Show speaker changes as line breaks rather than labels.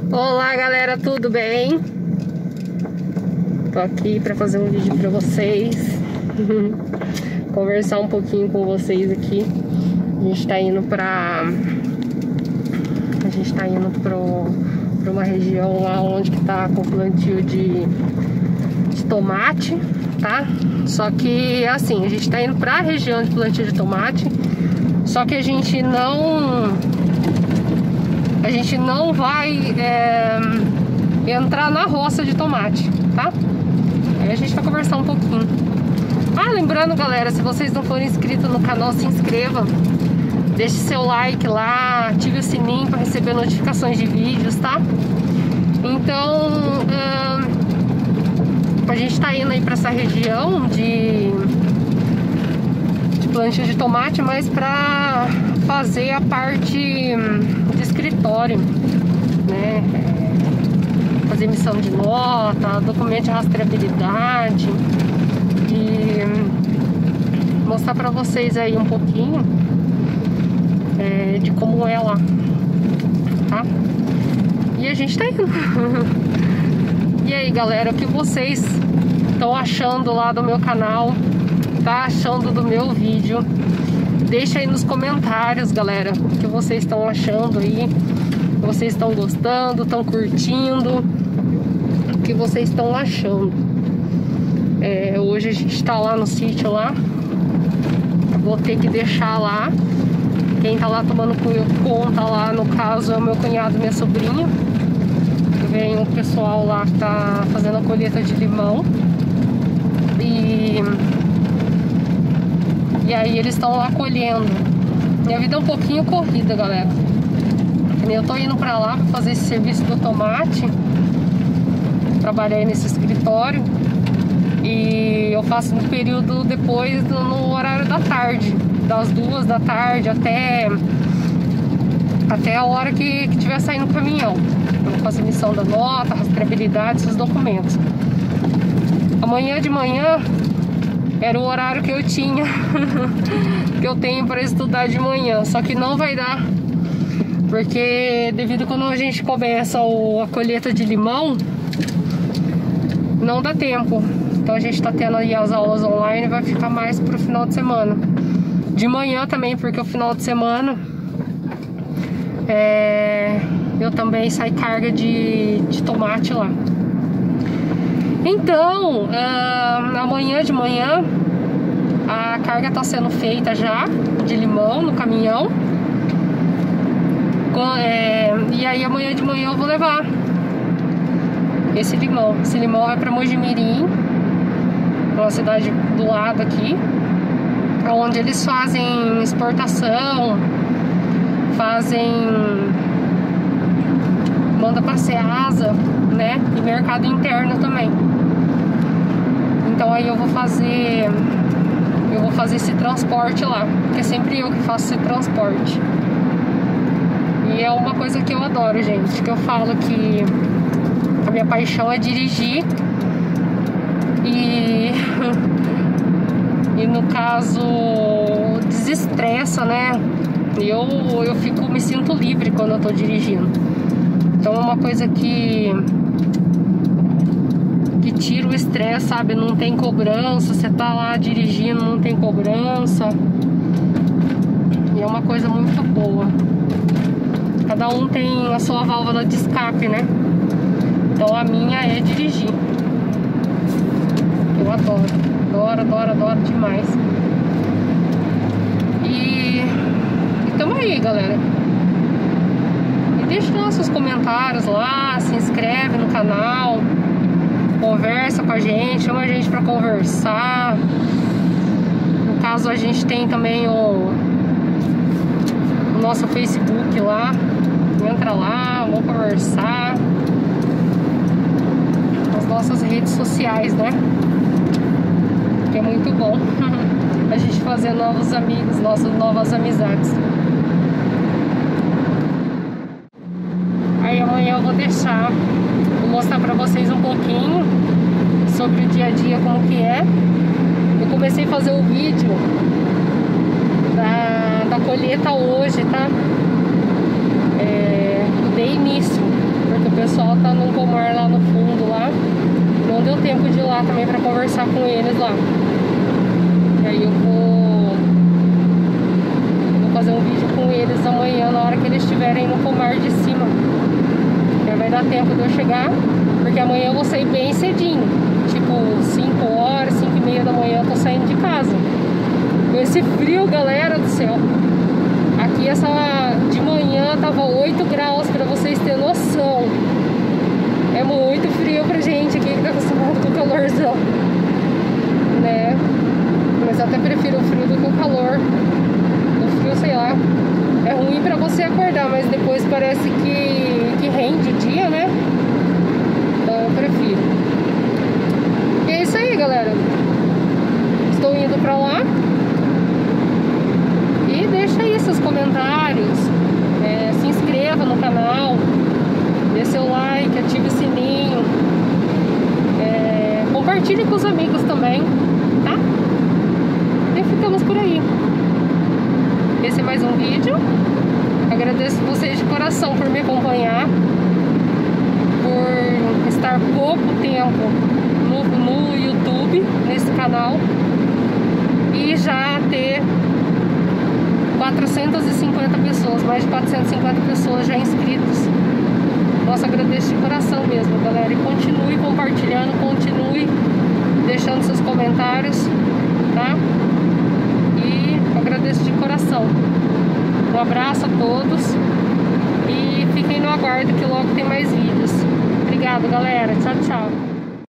Olá galera, tudo bem? Tô aqui para fazer um vídeo para vocês. Conversar um pouquinho com vocês aqui. A gente tá indo pra uma região lá onde que tá com plantio de tomate, tá? Só que assim, a gente tá indo pra região de plantio de tomate, só que a gente não vai entrar na roça de tomate, tá? Aí a gente vai conversar um pouquinho. Ah, lembrando galera, se vocês não forem inscritos no canal, se inscreva, deixe seu like lá, ative o sininho para receber notificações de vídeos, tá? Então a gente tá indo aí para essa região de plantio de tomate, mas para fazer a parte de escritório, né? Fazer emissão de nota, documento de rastreabilidade, e mostrar para vocês aí um pouquinho de como é lá, tá? E a gente tá indo. E aí galera, o que vocês estão achando lá do meu canal? Tá achando do meu vídeo? Deixa aí nos comentários, galera, o que vocês estão achando aí. Vocês estão gostando, estão curtindo? O que vocês estão achando? Hoje a gente tá lá no sítio lá. Vou ter que deixar lá. Quem tá lá tomando conta lá, no caso, é o meu cunhado e minha sobrinha. Vem um pessoal lá que tá fazendo a colheita de limão. E aí eles estão lá colhendo. Minha vida é um pouquinho corrida, galera. Eu tô indo pra lá pra fazer esse serviço do tomate. Trabalhei nesse escritório. E eu faço no período depois, no horário da tarde. Das 2 da tarde até a hora que tiver saindo o caminhão. Eu faço emissão da nota, rastreabilidade, esses documentos. Amanhã de manhã era o horário que eu tinha que eu tenho para estudar de manhã, só que não vai dar, porque devido a quando a gente começa a colheita de limão, não dá tempo. Então a gente tá tendo aí as aulas online, vai ficar mais pro final de semana. De manhã também, porque o final de semana eu também saio carga de tomate lá. Então, amanhã de manhã a carga tá sendo feita já de limão no caminhão. E aí amanhã de manhã eu vou levar esse limão. Esse limão vai para Mojimirim, uma cidade do lado aqui, onde eles fazem exportação, manda pra Ceasa, né? E mercado interno também. Então aí eu vou fazer esse transporte lá, porque é sempre eu que faço esse transporte. E é uma coisa que eu adoro, gente, que eu falo que a minha paixão é dirigir. E no caso desestressa, né? Eu me sinto livre quando eu tô dirigindo. Então é uma coisa que tira o estresse, sabe? Não tem cobrança, você tá lá dirigindo, não tem cobrança. E é uma coisa muito boa. Cada um tem a sua válvula de escape, né? Então a minha é dirigir. Eu adoro demais. E tamo aí, galera. E deixa lá seus comentários lá, se inscreve no canal, conversa com a gente, chama a gente pra conversar. No caso, a gente tem também o nosso Facebook lá. Entra lá, vamos conversar. As nossas redes sociais, né? Que é muito bom a gente fazer novos amigos, novas amizades. Aí amanhã eu vou mostrar pra vocês um pouquinho sobre o dia a dia, como que é. Eu comecei a fazer o vídeo da colheita hoje, tá? Dei início, porque o pessoal tá num pomar lá no fundo lá. Não deu tempo de ir lá também pra conversar com eles lá. E aí eu vou fazer um vídeo com eles amanhã, na hora que eles estiverem no pomar de cima. Já vai dar tempo de eu chegar, porque amanhã eu vou sair bem cedinho. Tipo 5 horas, 5 e meia da manhã eu tô saindo de casa. Com esse frio, galera do céu. Aqui de manhã tava 8 graus, pra vocês terem noção. É muito frio pra gente aqui que tá acostumado com o calorzão, né? Mas eu até prefiro o frio do que o calor. O frio, sei lá, é ruim pra você acordar, mas depois parece que rende o dia, né? Então eu prefiro. E é isso aí, galera. Estou indo pra lá. E deixa aí seus comentários, se inscreva no canal, dê seu like, ative o sininho, compartilhe com os amigos também, tá? E ficamos por aí. Esse é mais um vídeo. Agradeço vocês de coração por me acompanhar, por estar pouco tempo no YouTube, nesse canal, e já ter 450 pessoas, mais de 450 pessoas já inscritas. Nossa, agradeço de coração mesmo, galera. E continue compartilhando, continue deixando seus comentários, tá? E agradeço de coração. Um abraço a todos e fiquem no aguardo que logo tem mais vídeos. Obrigado, galera. Tchau, tchau.